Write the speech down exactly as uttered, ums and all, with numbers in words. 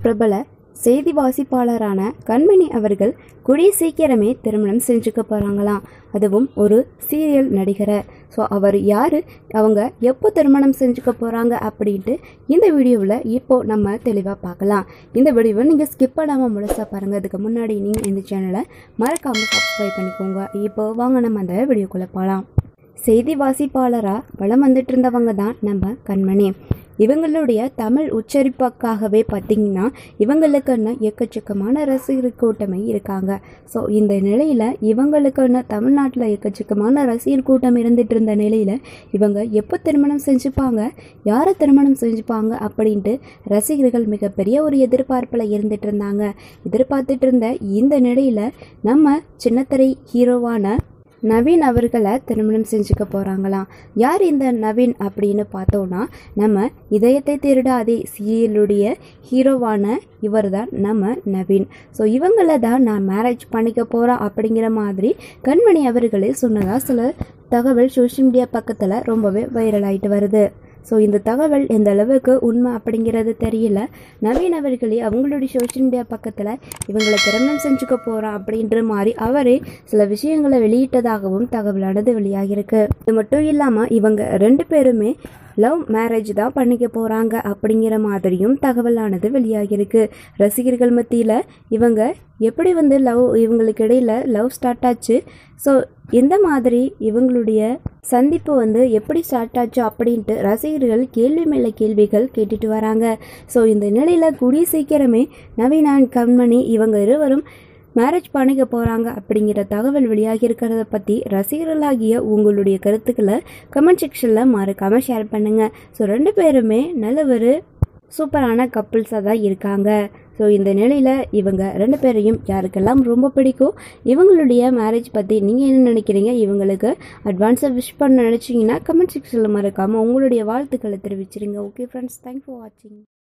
பிரபல செய்தி வாசிப்பாளரான கண்மணி அவர்கள் கூடிய சீக்கிரமே திருமணம் செஞ்சுக்க போகிறாங்களாம். அதுவும் ஒரு சீரியல் நடிகரை. ஸோ அவர் யார், அவங்க எப்போ திருமணம் செஞ்சுக்க போகிறாங்க அப்படின்ட்டு இந்த வீடியோவில் இப்போது நம்ம தெளிவாக பார்க்கலாம். இந்த வீடியோவை நீங்கள் ஸ்கிப் பண்ணாமல் முழுசாக பாருங்கள். அதுக்கு முன்னாடி நீங்கள் இந்த சேனலை மறக்காமல் சப்ஸ்கிரைப் பண்ணிக்கோங்க. இப்போ வாங்க நம்ம அந்த வீடியோக்குள்ளே போகலாம். செய்தி வாசிப்பாளராக வளம் வந்துட்டு இருந்தவங்க தான் நம்ம கண்மணி. இவங்களுடைய தமிழ் உச்சரிப்புக்காகவே பார்த்திங்கன்னா இவங்களுக்குன்னு எக்கச்சக்கமான ரசிகர் கூட்டமே இருக்காங்க. ஸோ இந்த நிலையில் இவங்களுக்குன்னு தமிழ்நாட்டில் எக்கச்சக்கமான ரசிகர் கூட்டம் இருந்துட்டு இருந்த நிலையில் இவங்க எப்போ திருமணம் செஞ்சுப்பாங்க, யாரை திருமணம் செஞ்சுப்பாங்க அப்படின்ட்டு ரசிகர்கள் மிகப்பெரிய ஒரு எதிர்பார்ப்பில் இருந்துட்டு இருந்தாங்க. எதிர்பார்த்துட்டு இருந்த இந்த நிலையில் நம்ம சின்னத்திரை ஹீரோவான நவீன் அவர்களை திருமணம் செஞ்சுக்க போகிறாங்களாம். யார் இந்த நவீன் அப்படின்னு பார்த்தோன்னா நம்ம இதயத்தை திருடாதே சீரியலுடைய ஹீரோவான இவர் தான் நம்ம நவீன். ஸோ இவங்களை தான் நான் மேரேஜ் பண்ணிக்க போகிறேன் அப்படிங்கிற மாதிரி கண்மணி அவர்களே சொன்னதாக சில தகவல் சோஷியல் மீடியா பக்கத்தில் ரொம்பவே வைரல் ஆகிட்டு வருது. ஸோ இந்த தகவல் எந்த அளவுக்கு உண்மை அப்படிங்கிறது தெரியல. நவீன் அவர்களே அவங்களுடைய சோஷியல் மீடியா பக்கத்தில் இவங்களை திருமணம் செஞ்சுக்க போகிறான் அப்படின்ற மாதிரி அவரே சில விஷயங்களை வெளியிட்டதாகவும் தகவலானது வெளியாகிருக்கு. இது மட்டும் இல்லாமல் இவங்க ரெண்டு பேருமே லவ் மேரேஜ் தான் பண்ணிக்க போகிறாங்க அப்படிங்கிற மாதிரியும் தகவலானது வெளியாகிருக்கு. ரசிகர்கள் மத்தியில் இவங்க எப்படி வந்து லவ் இவங்களுக்கு இடையில் லவ் ஸ்டார்ட் ஆச்சு, ஸோ எந்த மாதிரி இவங்களுடைய சந்திப்பு வந்து எப்படி ஸ்டார்ட் ஆச்சு அப்படின்ட்டு ரசிகர்கள் கேள்வி மேலே கேள்விகள் கேட்டுட்டு வராங்க. ஸோ இந்த நிலையில் கூடிய சீக்கிரமே நவீன் அண்ட் கண்மணி இவங்க இருவரும் மேரேஜ் பண்ணிக்க போகிறாங்க அப்படிங்கிற தகவல் வெளியாகி இருக்கிறத பற்றி ரசிகர்களாகிய உங்களுடைய கருத்துக்களை கமெண்ட் செக்ஷனில் மறக்காமல் ஷேர் பண்ணுங்கள். ஸோ ரெண்டு பேருமே நல்ல ஒரு சூப்பரான கப்புள்ஸாக தான் இருக்காங்க. ஸோ இந்த நிலையில் இவங்க ரெண்டு பேரையும் யாருக்கெல்லாம் ரொம்ப பிடிக்கும், இவங்களுடைய மேரேஜ் பற்றி நீங்கள் என்ன நினைக்கிறீங்க, இவங்களுக்கு அட்வான்ஸாக விஷ் பண்ண நினச்சிங்கன்னா கமெண்ட் செக்ஷனில் மறக்காமல் உங்களுடைய வாழ்த்துக்களை தெரிவிச்சிருங்க. ஓகே ஃப்ரெண்ட்ஸ், தேங்க்ஸ் ஃபார் வாட்சிங்.